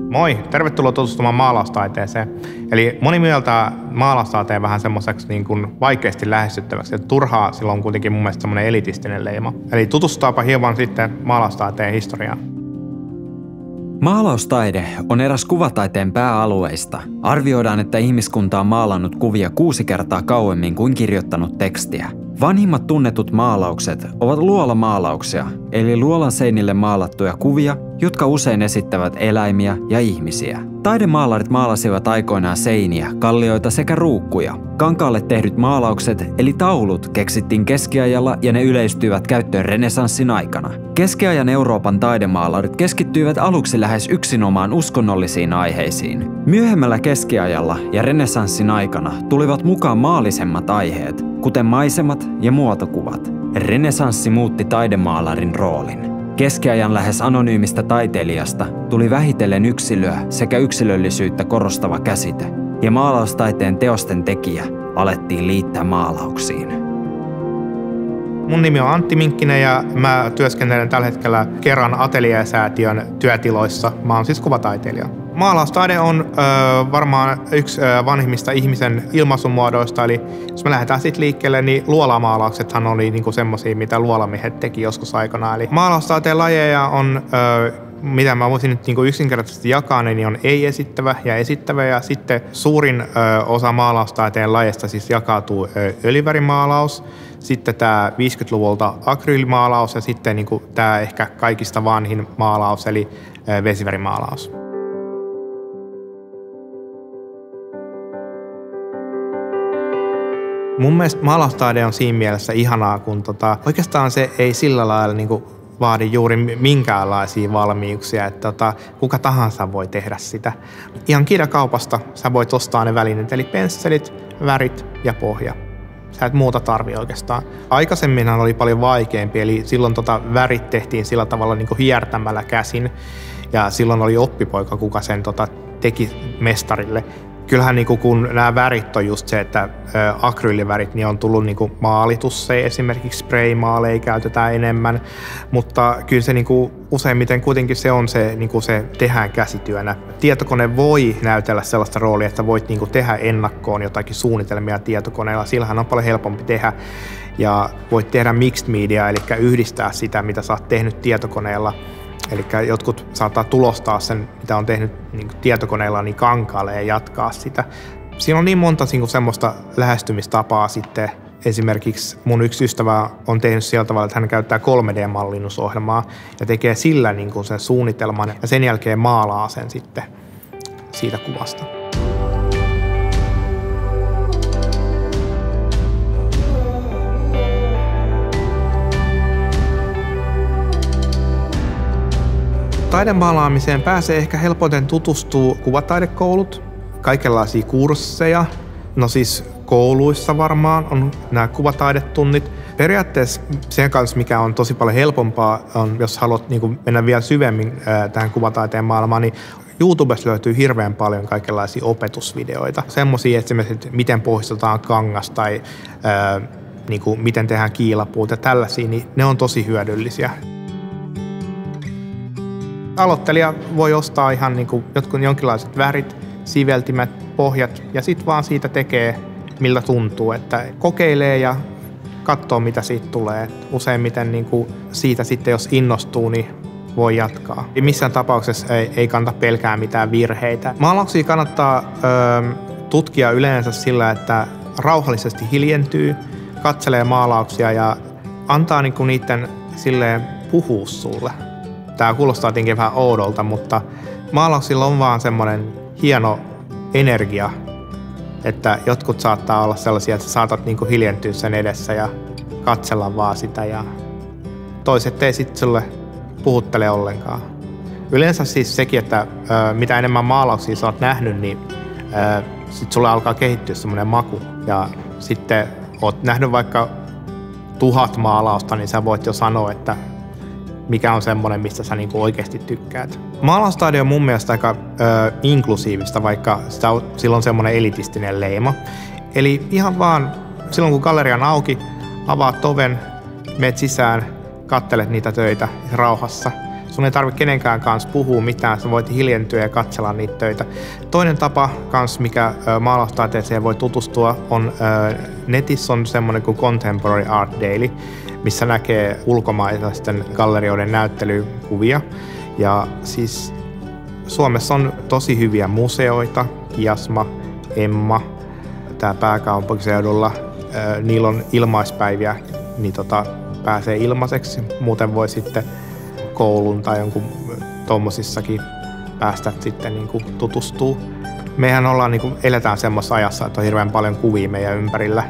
Moi, tervetuloa tutustumaan maalaustaiteeseen. Eli moni mieltää maalaustaiteen vähän semmoiseksi niin kuin vaikeasti lähestyttäväksi, että turhaa sillä on kuitenkin mun mielestä semmoinen elitistinen leima. Eli tutustutaanpa hieman sitten maalaustaiteen historiaan. Maalaustaide on eräs kuvataiteen pääalueista. Arvioidaan, että ihmiskunta on maalannut kuvia 6 kertaa kauemmin kuin kirjoittanut tekstiä. Vanhimmat tunnetut maalaukset ovat luolamaalauksia, eli luolan seinille maalattuja kuvia, jotka usein esittävät eläimiä ja ihmisiä. Taidemaalarit maalasivat aikoinaan seiniä, kallioita sekä ruukkuja. Kankaalle tehdyt maalaukset, eli taulut, keksittiin keskiajalla ja ne yleistyivät käyttöön renessanssin aikana. Keskiajan Euroopan taidemaalarit keskittyivät aluksi lähes yksinomaan uskonnollisiin aiheisiin. Myöhemmällä keskiajalla ja renessanssin aikana tulivat mukaan maallisemmat aiheet, kuten maisemat ja muotokuvat. Renessanssi muutti taidemaalarin roolin. Keskiajan lähes anonyymistä taiteilijasta tuli vähitellen yksilöä sekä yksilöllisyyttä korostava käsite, ja maalaustaiteen teosten tekijä alettiin liittää maalauksiin. Mun nimi on Antti Minkkinen ja mä työskentelen tällä hetkellä Keran Atelier-säätiön työtiloissa. Mä oon siis kuvataiteilija. Maalaustaide on varmaan yksi vanhimmista ihmisen ilmaisumuodoista, eli jos me lähdetään sitten liikkeelle, niin luolamaalauksethan oli niinku semmosia, mitä luolamiehet teki joskus aikana. Eli maalaustaiteen lajeja on, mitä mä voisin nyt niinku yksinkertaisesti jakaa, niin on ei-esittävä ja esittävä, ja sitten suurin osa maalaustaiteen lajeista siis jakautuu öljyvärimaalaus, sitten tämä 50-luvulta akryylimaalaus ja sitten niinku tämä ehkä kaikista vanhin maalaus, eli vesivärimaalaus. Mun mielestä maalaustaide on siinä mielessä ihanaa, kun oikeastaan se ei sillä lailla niinku vaadi juuri minkäänlaisia valmiuksia, että kuka tahansa voi tehdä sitä. Ihan kirjakaupasta sä voit ostaa ne välineet, eli pensselit, värit ja pohja. Sä et muuta tarvii oikeastaan. Aikaisemminhan oli paljon vaikeampi, eli silloin värit tehtiin sillä tavalla niin kuin hiertämällä käsin, ja silloin oli oppipoika, kuka sen teki mestarille. Kyllähän niin kun nämä värit on just se, että akryylivärit niin on tullut niin maalitusseen, esimerkiksi spraymaaleja käytetään enemmän, mutta kyllä se niin useimmiten kuitenkin se on se, niin se tehdään käsityönä. Tietokone voi näytellä sellaista roolia, että voit niin tehdä ennakkoon jotakin suunnitelmia tietokoneella, sillähän on paljon helpompi tehdä, ja voit tehdä mixed media, eli yhdistää sitä, mitä sä oot tehnyt tietokoneella. Eli jotkut saattaa tulostaa sen, mitä on tehnyt niin tietokoneella, niin kankaalle ja jatkaa sitä. Siinä on niin monta semmoista lähestymistapaa sitten. Esimerkiksi mun yksi ystävä on tehnyt sillä tavalla, että hän käyttää 3D-mallinnusohjelmaa ja tekee sillä niin kuin sen suunnitelman ja sen jälkeen maalaa sen sitten siitä kuvasta. Taidemaalaamiseen pääsee ehkä helpoiten tutustua kuvataidekoulut, kaikenlaisia kursseja. No siis kouluissa varmaan on nämä kuvataidetunnit. Periaatteessa sen kanssa, mikä on tosi paljon helpompaa, on, jos haluat mennä vielä syvemmin tähän kuvataiteen maailmaan, niin YouTubesta löytyy hirveän paljon kaikenlaisia opetusvideoita. Semmoisia esimerkiksi, että miten pohjustetaan kangas tai miten tehdään kiilapuut ja tällaisia, niin ne on tosi hyödyllisiä. Aloittelija voi ostaa ihan jonkinlaiset värit, siveltimet, pohjat ja sitten vaan siitä tekee miltä tuntuu, että kokeilee ja katsoo mitä siitä tulee. Useimmiten siitä sitten jos innostuu, niin voi jatkaa. Missään tapauksessa ei kannata pelkää mitään virheitä. Maalauksia kannattaa tutkia yleensä sillä, että rauhallisesti hiljentyy, katselee maalauksia ja antaa niiden silleen puhua sulle. Tämä kuulostaa tietenkin vähän oudolta, mutta maalauksilla on vaan semmoinen hieno energia, että jotkut saattaa olla sellaisia, että sä saatat hiljentyä sen edessä ja katsella vaan sitä ja toiset ei sitten sulle puhuttele ollenkaan. Yleensä siis sekin, että mitä enemmän maalauksia sä oot nähnyt, niin sitten sulle alkaa kehittyä semmoinen maku ja sitten oot nähnyt vaikka 1000 maalausta, niin sä voit jo sanoa, että mikä on semmoinen, mistä sä oikeasti tykkäät. Maalaustaide on mun mielestä aika inklusiivista, vaikka sillä on semmoinen elitistinen leima. Eli ihan vaan silloin, kun galleria on auki, avaat oven, meet sisään, kattelet niitä töitä rauhassa. Sun ei tarvitse kenenkään kanssa puhua mitään, sä voit hiljentyä ja katsella niitä töitä. Toinen tapa kanssa, mikä maalaustaiteeseen voi tutustua, on netissä on semmoinen kuin Contemporary Art Daily, missä näkee ulkomaisten gallerioiden näyttelykuvia. Ja siis Suomessa on tosi hyviä museoita, Kiasma, Emma, tää pääkaupunkiseudulla. Niillä on ilmaispäiviä, niin pääsee ilmaiseksi. Muuten voi sitten koulun tai jonkun tommosissakin päästä sitten niin kuin tutustuu. Mehän ollaan, niin kuin, eletään semmoisessa ajassa, että on hirveän paljon kuvia meidän ympärillä.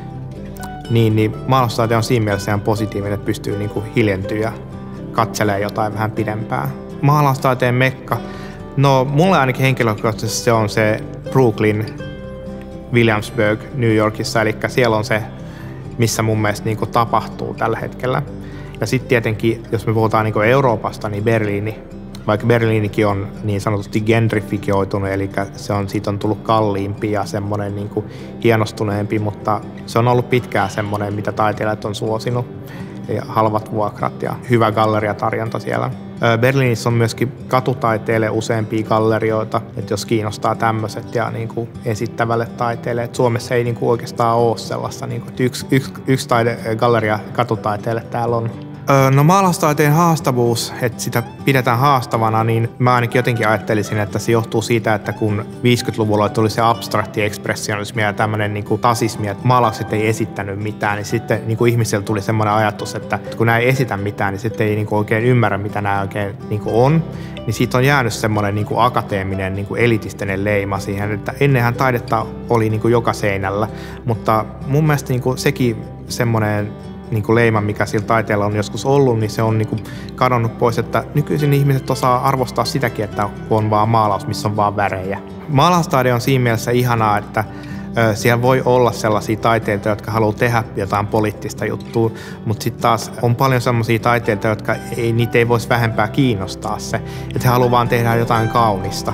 Niin maalaustaite on siinä mielessä ihan positiivinen, että pystyy niin kuin hiljentyä ja katselemaan jotain vähän pidempään. Maalaustaiteen mekka. No mulle ainakin henkilökohtaisesti se on se Brooklyn, Williamsburg, New Yorkissa, eli siellä on se, missä mun mielestä niin kuin tapahtuu tällä hetkellä. Ja sitten tietenkin, jos me puhutaan niin kuin Euroopasta, niin Berliini, vaikka Berliinikin on niin sanotusti gentrifikoitunut, eli siitä on tullut kalliimpi ja semmoinen niin kuin hienostuneempi, mutta se on ollut pitkään semmoinen, mitä taiteilijat on suosinut. Ja halvat vuokrat ja hyvä galleriatarjonta siellä. Berliinissä on myöskin katutaiteille useampia gallerioita, että jos kiinnostaa tämmöiset ja niin kuin esittävälle taiteelle. Et Suomessa ei niin kuin oikeastaan ole sellaista, niin kuin, että yksi galleria katutaiteelle täällä on. No maalastaiteen haastavuus, että sitä pidetään haastavana, niin mä ainakin jotenkin ajattelisin, että se johtuu siitä, että kun 50-luvulla tuli se abstrakti ekspressionismi ja tämmöinen niin kuin tasismi, että maalaukset ei esittänyt mitään, niin sitten niin kuin ihmisellä tuli semmoinen ajatus, että kun nämä ei esitä mitään, niin sitten ei niin kuin oikein ymmärrä, mitä nämä oikein niin kuin on. Niin siitä on jäänyt semmoinen niin kuin akateeminen, niin kuin elitistinen leima siihen, että ennenhän taidetta oli niin kuin joka seinällä, mutta mun mielestä niin kuin sekin semmoinen niin kuin leima, mikä sillä taiteella on joskus ollut, niin se on niin kuin kadonnut pois, että nykyisin ihmiset osaa arvostaa sitäkin, että on vaan maalaus, missä on vaan värejä. Maalaustaide on siinä mielessä ihanaa, että siellä voi olla sellaisia taiteilijoita, jotka haluaa tehdä jotain poliittista juttua, mutta sitten taas on paljon sellaisia taiteilijoita, jotka niitä ei voisi vähempää kiinnostaa se, että he haluaa vaan tehdä jotain kaunista.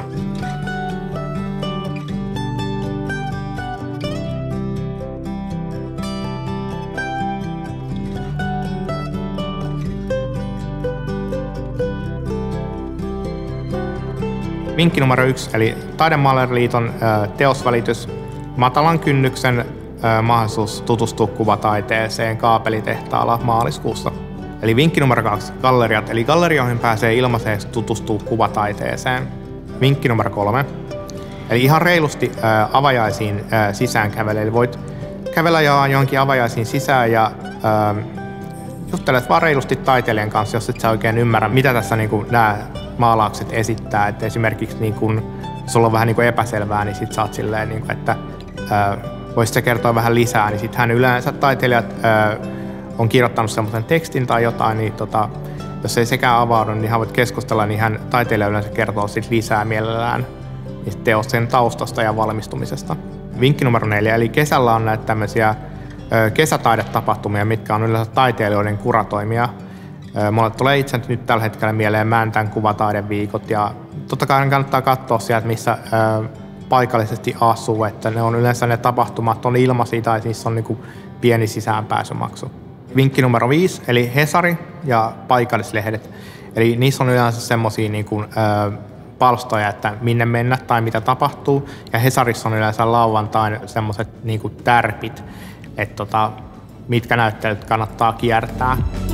Vinkki numero 1, eli Taidemaalariliiton teosvälitys, matalan kynnyksen mahdollisuus tutustua kuvataiteeseen Kaapelitehtaalla maaliskuussa. Eli vinkki numero 2, galleriat, eli gallerioihin pääsee ilmaiseksi tutustua kuvataiteeseen. Vinkki numero 3, eli ihan reilusti avajaisiin sisään kävele, eli voit kävellä johonkin avajaisiin sisään ja juttelet vaan reilusti taiteilijan kanssa, jos et sä oikein ymmärrä, mitä tässä niin kuin nämä maalaukset esittää. Että esimerkiksi niin kun sulla on vähän niin kuin epäselvää, niin sit sä oot silleen, niin kuin, että voisit sä kertoa vähän lisää, niin sittenhän yleensä taiteilijat on kirjoittanut semmoisen tekstin tai jotain, niin jos ei sekään avaudu, niin hän voit keskustella, niin taiteilija yleensä kertoo sit lisää mielellään teosten taustasta ja valmistumisesta. Vinkki numero 4, eli kesällä on näitä tämmöisiä kesätaidetapahtumia, mitkä on yleensä taiteilijoiden kuratoimia. Mulle tulee itse nyt tällä hetkellä mieleen Mäntän kuvataideviikot ja totta kai kannattaa katsoa sieltä, missä paikallisesti asuu, että ne on yleensä ne tapahtumat on ilmaisia tai niissä on niinku pieni sisäänpääsymaksu. Vinkki numero 5, eli Hesari ja paikallislehdet. Eli niissä on yleensä semmosia niinku, palstoja, että minne mennä tai mitä tapahtuu. Ja Hesarissa on yleensä lauantain semmoiset niinku tärpit, että mitkä näyttelyt kannattaa kiertää.